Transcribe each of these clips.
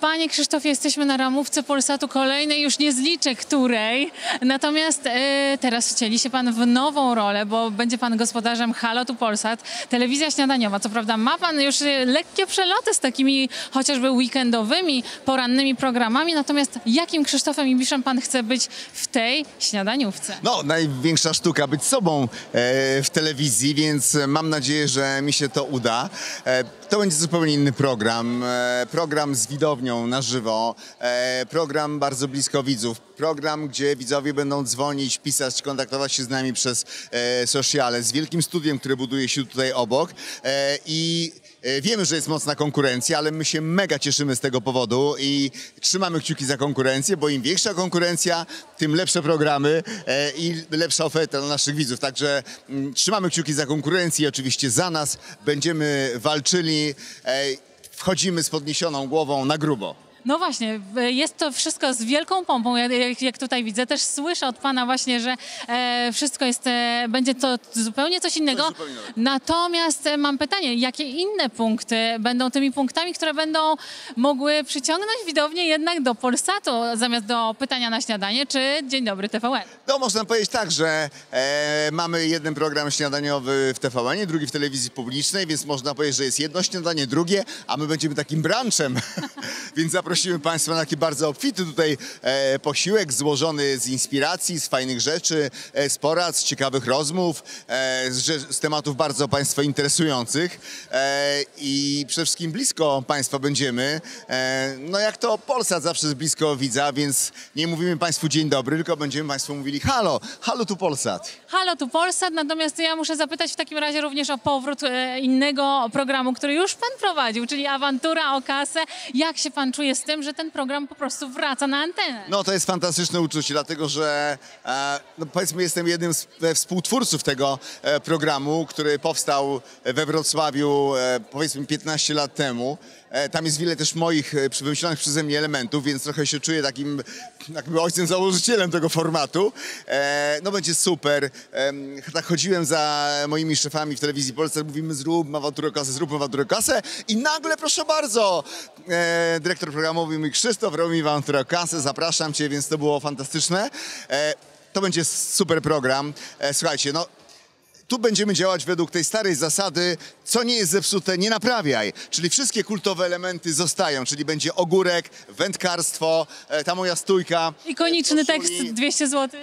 Panie Krzysztofie, jesteśmy na ramówce Polsatu kolejnej, już nie zliczę której. Natomiast teraz wcieli się pan w nową rolę, bo będzie pan gospodarzem Halo tu Polsat, telewizja śniadaniowa. Co prawda ma pan już lekkie przeloty z takimi chociażby weekendowymi, porannymi programami. Natomiast jakim Krzysztofem Ibiszem pan chce być w tej śniadaniówce? No, największa sztuka być sobą w telewizji, więc mam nadzieję, że mi się to uda. To będzie zupełnie inny program. Program z widownią na żywo. Program bardzo blisko widzów. Program, gdzie widzowie będą dzwonić, pisać, kontaktować się z nami przez sociale. Z wielkim studiem, które buduje się tutaj obok. Wiemy, że jest mocna konkurencja, ale my się mega cieszymy z tego powodu i trzymamy kciuki za konkurencję, bo im większa konkurencja, tym lepsze programy i lepsza oferta dla naszych widzów. Także trzymamy kciuki za konkurencję i oczywiście za nas. Będziemy walczyli, wchodzimy z podniesioną głową na grubo. No właśnie, jest to wszystko z wielką pompą, jak tutaj widzę. Też słyszę od pana właśnie, że wszystko jest, będzie to zupełnie coś innego. Natomiast mam pytanie, jakie inne punkty będą tymi punktami, które będą mogły przyciągnąć widownię jednak do Polsatu, zamiast do pytania na śniadanie, czy Dzień Dobry TVN? No można powiedzieć tak, że mamy jeden program śniadaniowy w TVN, drugi w telewizji publicznej, więc można powiedzieć, że jest jedno śniadanie, drugie, a my będziemy takim branchem, więc zaprosimy Państwa na taki bardzo obfity tutaj posiłek złożony z inspiracji, z fajnych rzeczy, z porad, z ciekawych rozmów, z tematów bardzo Państwa interesujących i przede wszystkim blisko Państwa będziemy. No jak to Polsat zawsze jest blisko widza, więc nie mówimy Państwu dzień dobry, tylko będziemy Państwu mówili halo, halo tu Polsat. Halo tu Polsat, natomiast ja muszę zapytać w takim razie również o powrót innego programu, który już pan prowadził, czyli Awantura o kasę. Jak się pan czuje z tym, że ten program po prostu wraca na antenę? No to jest fantastyczne uczucie, dlatego że no powiedzmy jestem jednym z współtwórców tego programu, który powstał we Wrocławiu powiedzmy 15 lat temu. Tam jest wiele też moich wymyślonych przeze mnie elementów, więc trochę się czuję takim jakby ojcem założycielem tego formatu. No będzie super. Tak chodziłem za moimi szefami w telewizji Polsce, mówimy zróbmy awanturę kasę i nagle proszę bardzo, dyrektor programowy mówi Krzysztof, robimy awanturę kasę, zapraszam cię, więc to było fantastyczne. To będzie super program. Słuchajcie, no tu będziemy działać według tej starej zasady, co nie jest zepsute, nie naprawiaj. Czyli wszystkie kultowe elementy zostają, czyli będzie ogórek, wędkarstwo, ta moja stójka. Ikoniczny tekst 200 zł.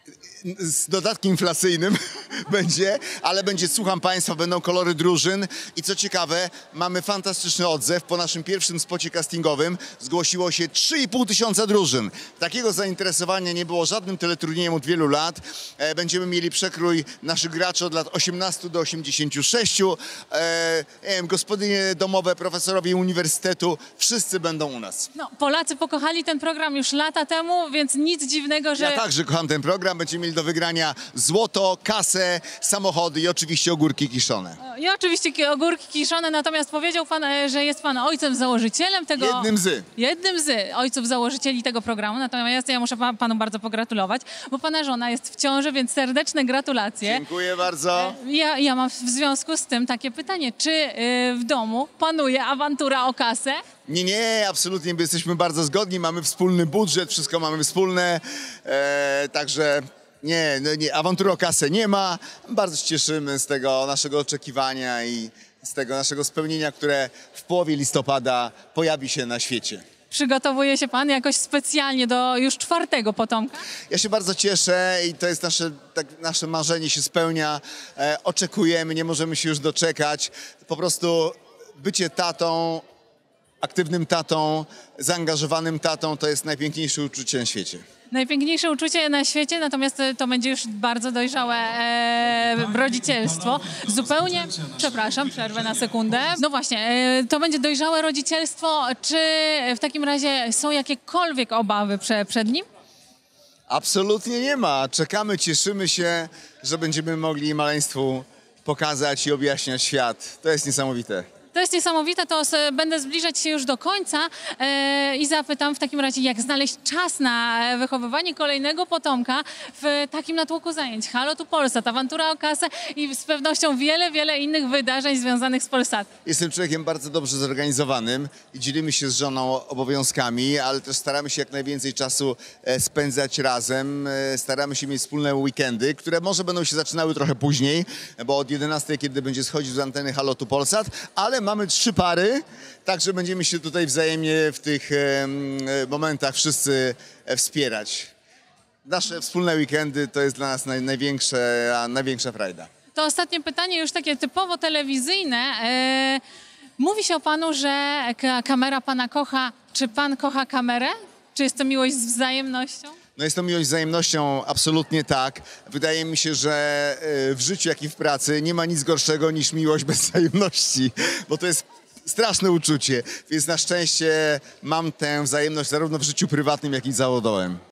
Z dodatkiem inflacyjnym będzie, ale będzie, słucham Państwa, będą kolory drużyn i co ciekawe, mamy fantastyczny odzew. Po naszym pierwszym spocie castingowym zgłosiło się 3,5 tysiąca drużyn. Takiego zainteresowania nie było żadnym teleturniejem od wielu lat. Będziemy mieli przekrój naszych graczy od lat 18 do 86. Gospodynie domowe, profesorowie uniwersytetu, wszyscy będą u nas. No, Polacy pokochali ten program już lata temu, więc nic dziwnego, że... Ja także kocham ten program. Będziemy mieli do wygrania złoto, kasę, samochody i oczywiście ogórki kiszone. I oczywiście ogórki kiszone, natomiast powiedział pan, że jest pan ojcem założycielem tego... Jednym z ojców założycieli tego programu, natomiast ja muszę panu bardzo pogratulować, bo pana żona jest w ciąży, więc serdeczne gratulacje. Dziękuję bardzo. Ja mam w związku z tym takie pytanie, czy w domu panuje awantura o kasę? Nie, absolutnie, my jesteśmy bardzo zgodni, mamy wspólny budżet, wszystko mamy wspólne, także nie, awantury o kasę nie ma. Bardzo się cieszymy z tego naszego oczekiwania i z tego naszego spełnienia, które w połowie listopada pojawi się na świecie. Przygotowuje się pan jakoś specjalnie do już 4. potomka? Ja się bardzo cieszę i to jest nasze marzenie się spełnia. Oczekujemy, nie możemy się już doczekać. Po prostu bycie tatą, aktywnym tatą, zaangażowanym tatą to jest najpiękniejsze uczucie na świecie. Najpiękniejsze uczucie na świecie, natomiast to będzie już bardzo dojrzałe rodzicielstwo. Zupełnie, przepraszam, przerwę na sekundę. No właśnie, to będzie dojrzałe rodzicielstwo. Czy w takim razie są jakiekolwiek obawy przed nim? Absolutnie nie ma. Czekamy, cieszymy się, że będziemy mogli maleństwu pokazać i objaśniać świat. To jest niesamowite. To jest niesamowite, to będę zbliżać się już do końca i zapytam w takim razie, jak znaleźć czas na wychowywanie kolejnego potomka w takim natłoku zajęć. Halo tu Polsat, awantura o kasę i z pewnością wiele, wiele innych wydarzeń związanych z Polsatem. Jestem człowiekiem bardzo dobrze zorganizowanym i dzielimy się z żoną obowiązkami, ale też staramy się jak najwięcej czasu spędzać razem. Staramy się mieć wspólne weekendy, które może będą się zaczynały trochę później, bo od 11, kiedy będzie schodzić z anteny Halo tu Polsat, ale mamy 3 pary, także będziemy się tutaj wzajemnie w tych momentach wszyscy wspierać. Nasze wspólne weekendy to jest dla nas największa frajda. To ostatnie pytanie, już takie typowo telewizyjne. Mówi się o panu, że kamera pana kocha. Czy pan kocha kamerę? Czy jest to miłość z wzajemnością? No jest to miłość z wzajemnością, absolutnie tak. Wydaje mi się, że w życiu, jak i w pracy nie ma nic gorszego niż miłość bez wzajemności, bo to jest straszne uczucie, więc na szczęście mam tę wzajemność zarówno w życiu prywatnym, jak i zawodowym.